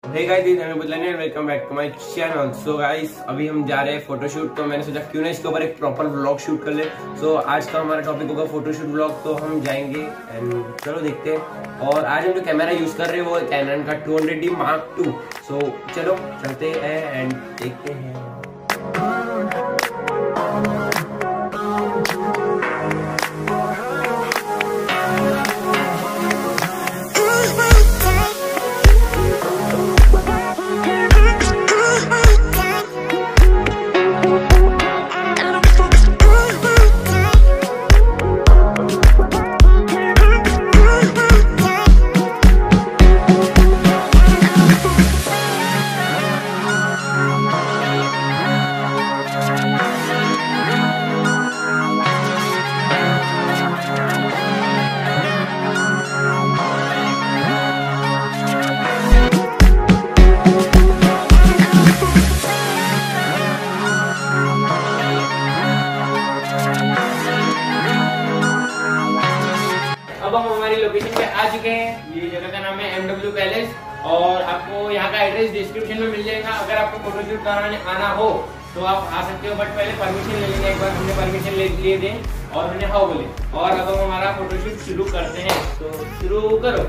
Hey guys, this is Dhanesh Budhlani and welcome back to my channel. So guys, अभी हम जा रहे हैं फोटोशूट। तो मैंने सोचा क्यों ना इसके ऊपर एक प्रॉपर व्लॉग शूट कर ले। सो आज का हमारा टॉपिक होगा फोटोशूट व्लॉग। तो हम जाएंगे एंड चलो देखते हैं। और आज हम जो कैमरा यूज कर रहे हैं वो कैनन का 200D Mark II। सो चलो चलते हैं एंड देखते हैं। अब हम हमारी लोकेशन पे आ चुके हैं। ये जगह का नाम है MW पैलेस और आपको यहाँ का एड्रेस डिस्क्रिप्शन में मिल जाएगा। अगर आपको फोटोशूट कराने आना हो तो आप आ सकते हो, बट पहले परमिशन ले लेंगे। एक बार हमने परमिशन ले लिए थे और हमने हाँ बोले। और अब हम हमारा फोटोशूट शुरू करते हैं, तो शुरू करो।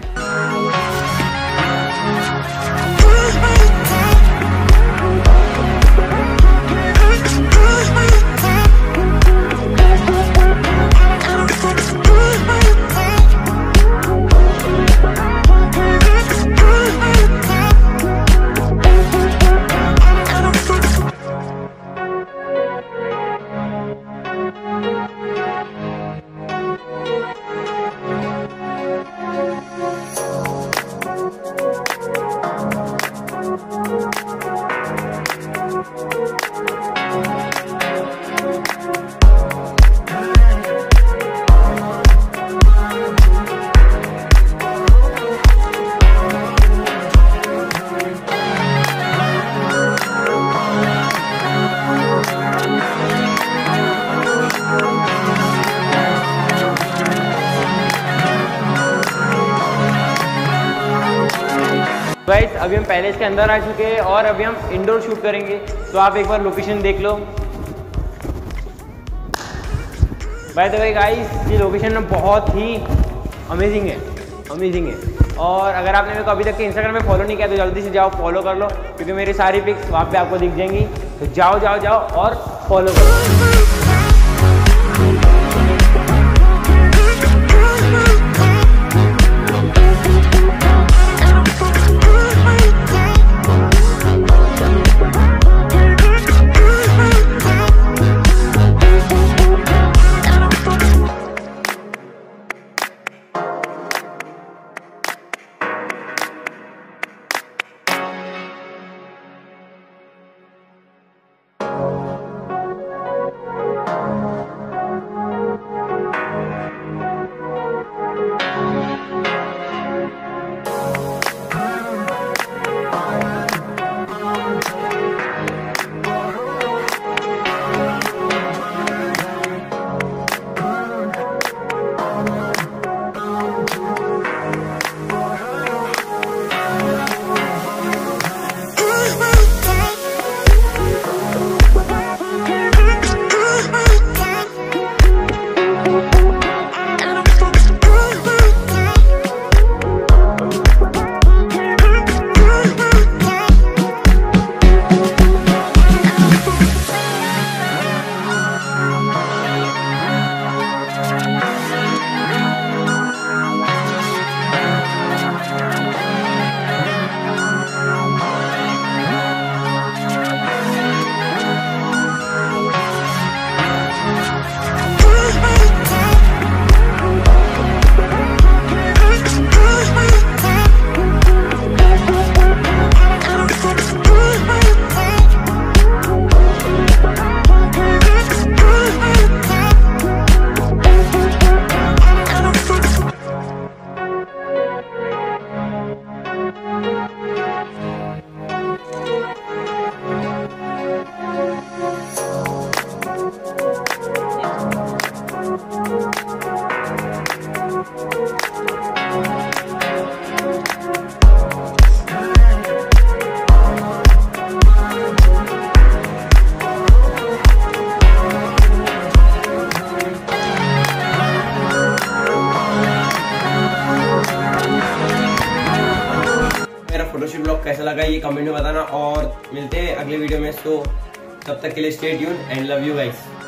गाइस, अभी हम पैलेस के अंदर आ चुके हैं और अभी हम इंडोर शूट करेंगे। तो आप एक बार लोकेशन देख लो। बाय द वे गाइस, ये लोकेशन बहुत ही अमेजिंग है। और अगर आपने मेरे को अभी तक के इंस्टाग्राम पे फॉलो नहीं किया तो जल्दी से जाओ फॉलो कर लो, क्योंकि मेरी सारी पिक्स वहाँ पे आपको दिख जाएंगी। तो जाओ और फॉलो करो। फोटोशूट ब्लॉग कैसा लगा ये कमेंट में बताना, और मिलते हैं अगले वीडियो में। तो तब तक के लिए stay tuned and love you guys.